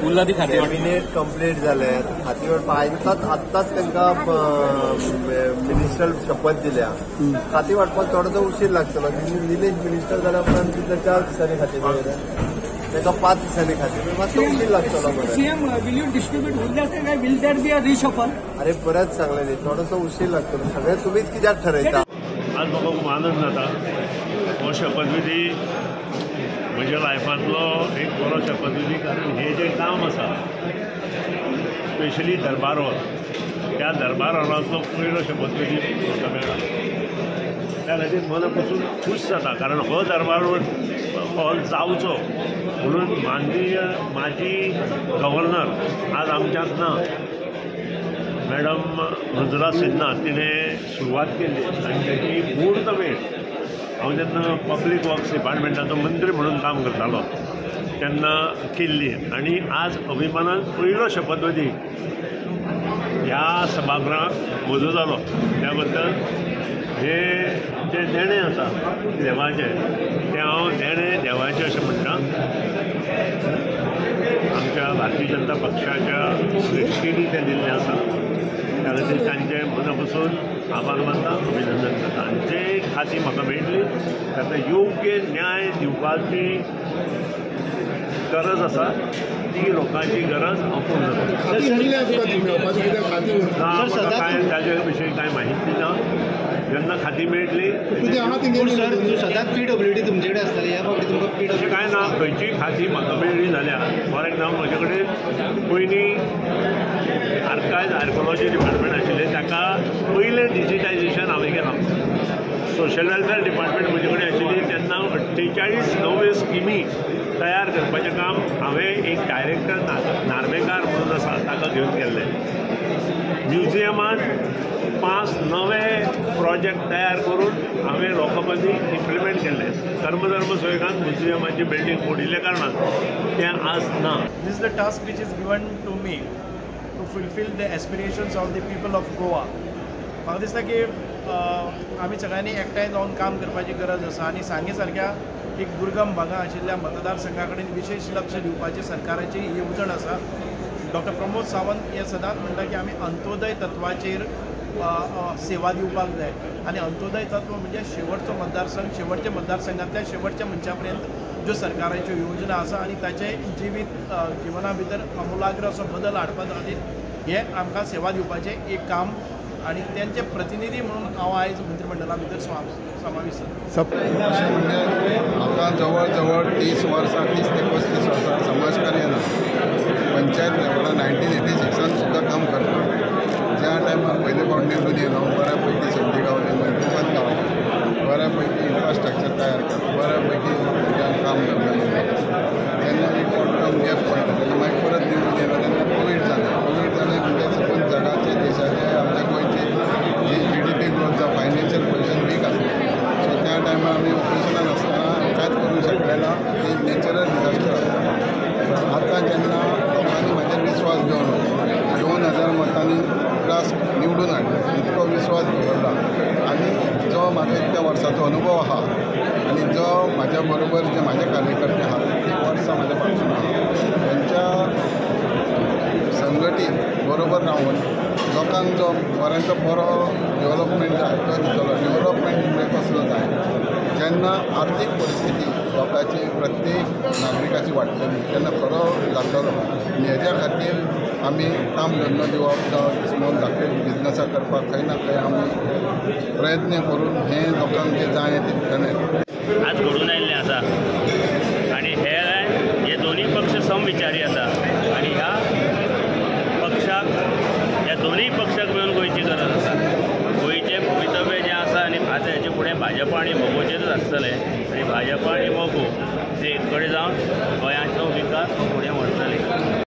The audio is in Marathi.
उरला ती खाती वाटप कॅबिनेट कंप्लीट जाले खाती वाटप आत्ताच तांकां मिनिस्टर शपथ दिल्या खाती वाटपाक थोडोसो उशीर लागतलो विलेज मिनिस्टर जाल्या उपरांत तितले 4 दिसांनी खाती मेळटा ताका 5 दिसांनी खाती मातसो उशीर लागतलो सीएम विल यू डिस्ट्रीब्यूट उरल्या ते काय will that be a reshuffle अरे परत सांगले न्ही थोडोसो उशीर लागतलो सगळें तुमीच कित्याक ठरयता आज म्हाका खूब आनंद जाता हो शपथविधी म्हज्या लायफांतलो एक बरो शपथविधी कारण हे जे काम आसा स्पेशली दरबार हॉल त्या दरबार हॉलांतलो पयलो शपथविधी म्हाका मेळ्ळा त्या खातीर मना पासून खूश जाता कारण हो दरबार हॉल जावचो म्हणून माननीय माजी गव्हर्नर आज आमच्यांत ना मॅडम मंजुला सिन्हा तिणें सुरवात केली आनी ताची मुहूर्त वेळ हांव जेन्ना पब्लीक वर्क्स डिपार्टमेंटाचो मंत्री म्हणून काम करतालो तेन्ना केल्ली आनी आज अभिमानान पयलो शपथविधी ह्या सभागृहाक म्हजो जालो त्या बद्दल हे जे देणे आसा देवाचे ते हांव देणे देवाचे अशें म्हणटा आमच्या भारतीय जनता पक्षाच्या श्रेश्ठींनी ते दिल्लें आसा त्या खातीर तांचे मना पासून आभार मानता अभिनंदन करता आनी जे खाती म्हाका मेळटली ताका योग्य न्याय दिवपाची गरज आसा ती लोकांची गरज हांव पूर्ण करता कांय ताजे विशयी कांय माहिती ना जेन्ना खाती मेळटली सदांच PWD तुमचे कडेन आसतली ह्या फावटी तुमकां PWD अशें कांय ना खंयचीय खाती म्हाका मेळ्ळी जाल्यार फॉर एग्जाम्पल म्हजे कडेन पयलीं आर्कोलॉजी डिपार्टमेंट आशिल्लें ताका पयलें डिजिटायजेशन हांवें केलां सोशल वेलफेअर डिपार्टमेंट म्हजे कडेन आशिल्ली तेन्ना 48 नव्यो स्किमी तयार करपाचें काम हांवें एक डायरेक्टर नार्वेकार म्हणून आसा ताका घेवन केल्लें म्युजियमांत 5 नवे प्रोजेक्ट तयार करून हांवें लोकमती इम्प्लिमेंट केल्ले कर्मधर्म सुयोगांत म्युजियमाची बिल्डींग मोडिल्ल्या कारणान तें आज ना. This is the task which is given to me to fulfill the aspirations of the people of Goa. म्हाका दिसता की आमी सगळ्यांनी एकठांय जावन काम करपाची गरज आसा आनी सांगे सारक्या एक दुर्गम भागां आशिल्ल्या मतदारसंघा कडेन विशेष लक्ष दिवपाची सरकाराची येवजण आसा. डॉक्टर प्रमोद सावंत हे सदांच म्हणटा की आमी अंत्योदय तत्वाचेर सेवा दिवपाक जाय आनी अंत्योदय तत्व म्हणजे शेवटचो मतदारसंघ शेवटच्या मतदारसंघांतल्या शेवटच्या मनशा पर्यंत ज्यो सरकाराच्यो योजना आसा आनी ताचे जिवना भितर अमुलाग्र असो बदल हाडपा खातीर हे आमकां सेवा दिवपाचें एक काम आनी तेंचे प्रतिनिधी म्हणून हांव आयज मंत्रिमंडळा भितर समावेश अशें म्हणजे म्हाका जवळ जवळ 30 वर्सां 30 ते 35 वर्सां समाजकार्यान पंचायत लेवलार 1986 सुद्दां काम करता. ज्या टायमार पयले फावट निवडून येयलो बऱ्यापैकी संदी गावली मंत्रीपद गावली बऱ्यापैकी इन्फ्रास्ट्रक्चर तयार केलो बऱ्यापैकी काम करता जेन्ना एक टर्म गॅप पडलो तेन्ना मागीर परत निवडून येयलो तेन्ना कोवीड जालें म्हणजे सकून जगाचे देशाचे आमच्या गोंयची जी GDP ग्रोथ जावं फायनान्शियल पोजिशन वीक आसलें सो त्या टायमार आमी ऑपरेशनान आसतना कांयच करूंक शकलेना ती नॅचरल डिजास्टर आसता. आतां जेन्ना लोकांनी म्हाजेर विश्वास घेवन 2000 मतांनी क्लास निवडून हाडलो इतको विश्वास दवरला आनी जो म्हाका इतक्या वर्साचो अनुभव आहा आनी जो म्हाज्या बरोबर जे म्हाजे कार्यकर्ते आहा कितलीं वर्सां म्हाज्या फाटसून आहा तेंच्या संघटीत बरोबर रावन लोकांक जो बऱ्यांचो बरो डेवलपमेंट जाय तो दितलो डेवलपमेंट म्हणजे कसलो जाय जेन्ना आर्थीक परिस्थिती लोकांची प्रत्येक नागरिकाची वाडटली तेन्ना खरो जातलो आनी हेज्या खातीर आमी काम धंदो दिवप जावं स्मॉल धाकटे बिजनसां करपाक खंय ना खंय आमी प्रयत्न करून हें लोकांक जें जाय तें दितलें. आज घडून आयिल्लें आसा आनी हे दोनूय पक्ष समविचारी आसा आनी ह्या पक्षाक ह्या दोनूय पक्षाक मेळून गोंयची गरज आसा. गोंयचें भवितव्य जें आसा आनी आतां हेचे फुडें भाजप आनी मोगोचेरूच आसतलें आनी भाजप आनी मोगो ते एक कडेन जावन गोंयाचो विकास फुडें व्हरतले.